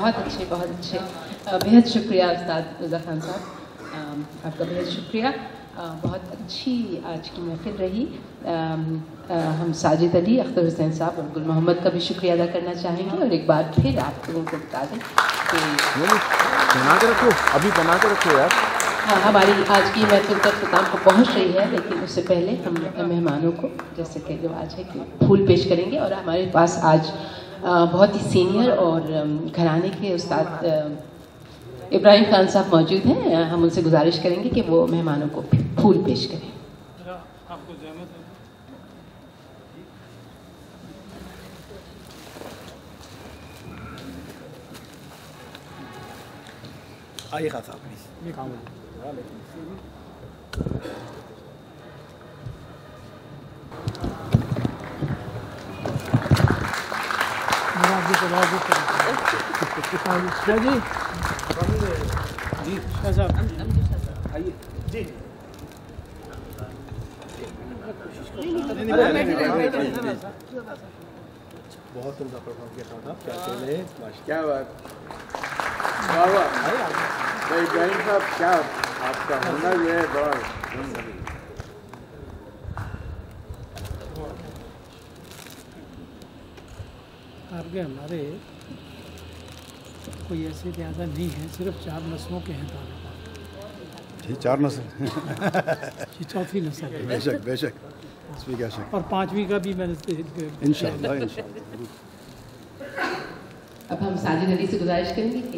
बहुत अच्छे बेहद शुक्रिया उस्ताद रज़ा खान साहब, आपका बेहद शुक्रिया। बहुत अच्छी आज की महफिल रही। हम साजिद अली, अख्तर हुसैन साहब और गुल मोहम्मद का भी शुक्रिया अदा करना चाहेंगे। और एक बार फिर आप लोगों को बता दें कि बना के रखो, अभी बना के रखो यार। हाँ, हमारी आज की महफिल तक इख्तिताम को पहुँच रही है, लेकिन उससे पहले हम मेहमानों को जैसे कि रिवाज है कि फूल पेश करेंगे। और हमारे पास आज बहुत ही सीनियर और घराने के उस्ताद इब्राहिम खान साहब मौजूद हैं। हम उनसे गुजारिश करेंगे कि वो मेहमानों को फूल पेश करें। आइए खान साहब प्लीज। जी आइए जी। बहुत उनका प्रोग्राम किया था, क्या चले, क्या बात, वाह वाह इब्राहिम साहब, क्या आपका हुनर जो है बड़ा। आपके हमारे कोई ऐसे ज़्यादा नहीं है, सिर्फ 4 नस्लों के हैं ताल्लुक। जी 4 नस्ल ये चौथी नस्ल है। बेशक बेशक, इसमें क्या शक। और 5वीं का भी मैंने इंशाअल्लाह इंशाअल्लाह। अब हम साजिद अली से गुजारिश करेंगे कि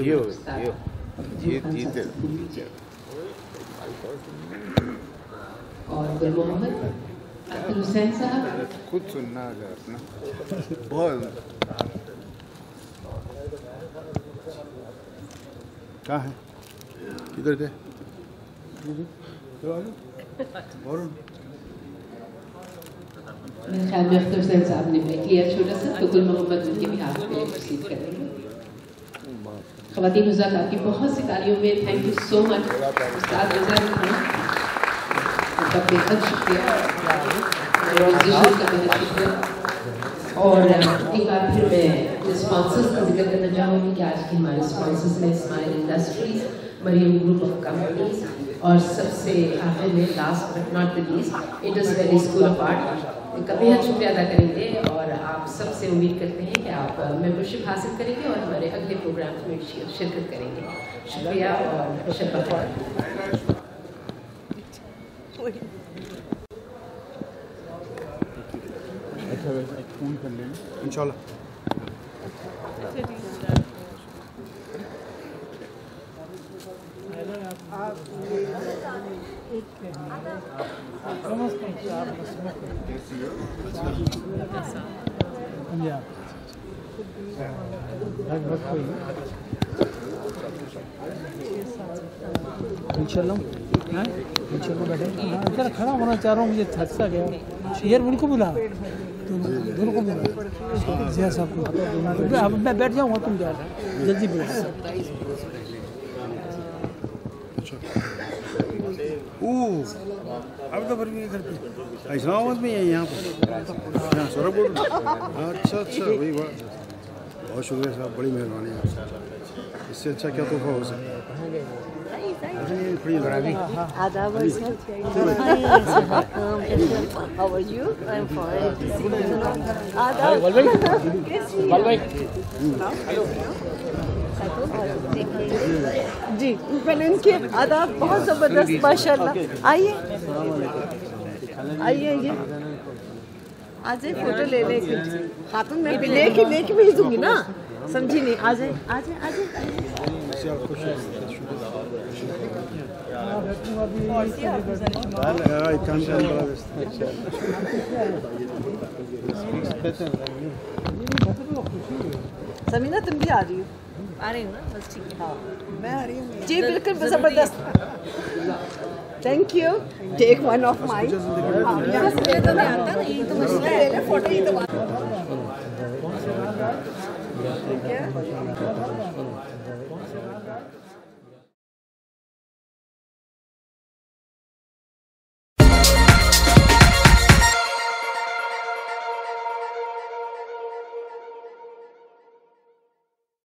और गुल मोहम्मद, अख्तर हुसैन साहब खुद सुनना अगर अपना बहुत कहाँ है, किधर थे और मेरे ख्याल में अख्तर हुसैन साहब ने ब्रेक लिया छोटा सा, तो गुल मोहम्मद उनके भी हाथ पे प्रोसीड करेंगे। ख़वातीन हुज़्ज़ात, आपकी बहुत सी तालियों में थैंक यू सो मच उस्ताद रज़ा खान, उनका बेहद शुक्रिया, ऑर्गेनाइजेशन का बेहद शुक्रिया। और एक बार फिर मैं स्पॉन्सर्स का जिक्र करना चाहूँगी कि आज के हमारे स्पॉन्सर्स में Smile Industries, Mariam group of companies और सबसे आखिर में last but not the least Indus Valley school of art का बेहद शुक्रिया अदा करेंगे। और आप सबसे उम्मीद करते हैं कि आप मेंबरशिप हासिल करेंगे और हमारे अगले प्रोग्राम्स में शिरकत करेंगे। शुक्रिया और शपथ। फोन कर लेना इंशाल्लाह। इंशाल्लाह बैठे। इधर खड़ा होना चाह रहा हूँ, मुझे थक सा गया यार। उनको बुला, दोनों को बुला, जिया साहब को। अब मैं बैठ जाऊँगा, तुम जाओ जल्दी बुला। अब तो घर पे इस्लामाबाद में है यहाँ पर, यहाँ सोरापुर। अच्छा वही बात। बहुत शुक्रिया साहब, बड़ी मेहरबानी है। इससे अच्छा क्या तोहफा हो सकता है। आदाब How are you? I'm fine. आदाब जी, मैंने इनके आदाब बहुत ज़बरदस्त माशाल्लाह। आइए आइए आइए, आज फोटो ले लेके खातून में भी लेके भेजूंगी ना, समझी नहीं। आ जाए आ जाए आ जाए। समीना तुम भी आ रही हो? आ रही हूँ ना, बस ठीक है। हाँ मैं आ रही हूँ जी, बिल्कुल ज़बरदस्त। Thank you. Take one of my. यहाँ से तो नहीं आता ना, यही तो मसला है। फोटो ही तो